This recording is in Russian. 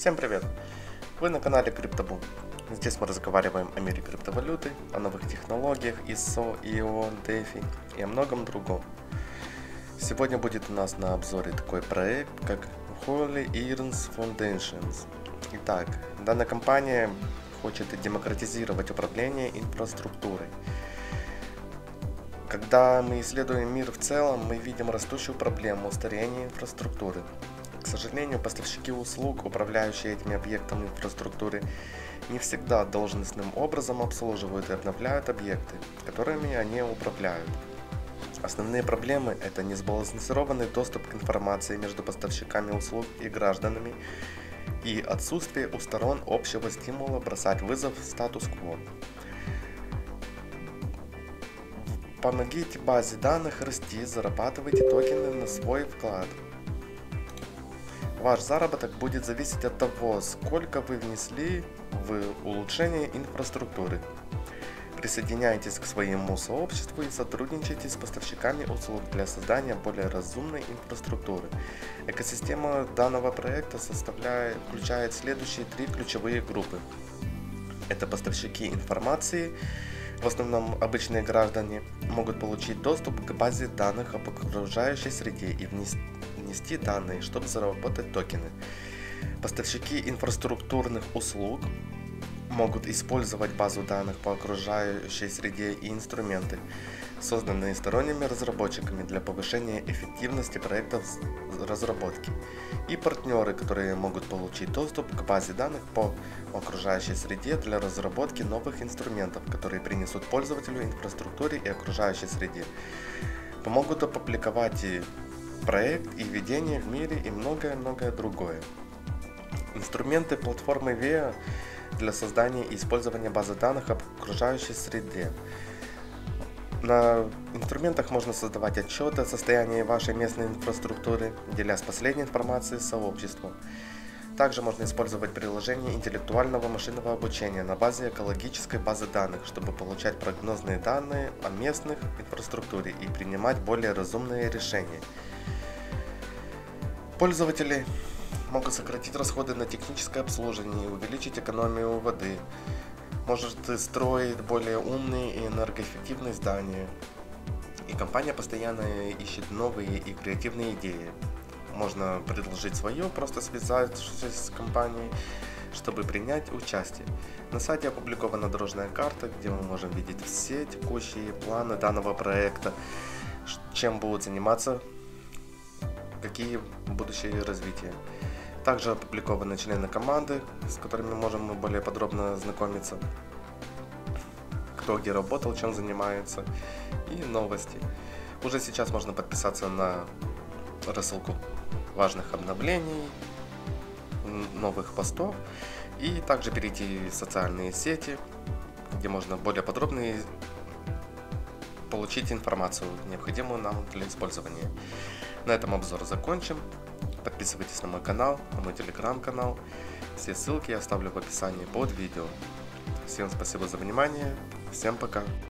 Всем привет! Вы на канале CryptoBoom. Здесь мы разговариваем о мире криптовалюты, о новых технологиях ISO, IO, DeFi и о многом другом. Сегодня будет у нас на обзоре такой проект, как Holy Earns Foundations. Итак, данная компания хочет демократизировать управление инфраструктурой. Когда мы исследуем мир в целом, мы видим растущую проблему старения инфраструктуры. К сожалению, поставщики услуг, управляющие этими объектами инфраструктуры, не всегда должностным образом обслуживают и обновляют объекты, которыми они управляют. Основные проблемы – это несбалансированный доступ к информации между поставщиками услуг и гражданами и отсутствие у сторон общего стимула бросать вызов статус-кво. Помогите базе данных расти, зарабатывайте токены на свой вклад. Ваш заработок будет зависеть от того, сколько вы внесли в улучшение инфраструктуры. Присоединяйтесь к своему сообществу и сотрудничайте с поставщиками услуг для создания более разумной инфраструктуры. Экосистема данного проекта включает следующие три ключевые группы. Это поставщики информации, в основном обычные граждане, могут получить доступ к базе данных об окружающей среде и внести данные, чтобы заработать токены. Поставщики инфраструктурных услуг могут использовать базу данных по окружающей среде и инструменты, созданные сторонними разработчиками для повышения эффективности проектов разработки, и партнеры, которые могут получить доступ к базе данных по окружающей среде для разработки новых инструментов, которые принесут пользователю инфраструктуре и окружающей среде, помогут опубликовать проект и ведение в мире и многое другое. Инструменты платформы VEA для создания и использования базы данных об окружающей среде. На инструментах можно создавать отчеты о состоянии вашей местной инфраструктуры, делясь последней информацией с сообществом. Также можно использовать приложение интеллектуального машинного обучения на базе экологической базы данных, чтобы получать прогнозные данные о местных инфраструктуре и принимать более разумные решения. Пользователи могут сократить расходы на техническое обслуживание и увеличить экономию воды. Может строить более умные и энергоэффективные здания. И компания постоянно ищет новые и креативные идеи. Можно предложить свое, просто связавшись с компанией, чтобы принять участие. На сайте опубликована дорожная карта, где мы можем видеть все текущие планы данного проекта, чем будут заниматься, какие будущие развития. Также опубликованы члены команды, с которыми мы можем более подробно ознакомиться, кто где работал, чем занимается, и новости. Уже сейчас можно подписаться на рассылку важных обновлений, новых постов, и также перейти в социальные сети, где можно более подробно получить информацию, необходимую нам для использования. На этом обзор закончим. Подписывайтесь на мой канал, на мой телеграм-канал. Все ссылки я оставлю в описании под видео. Всем спасибо за внимание. Всем пока.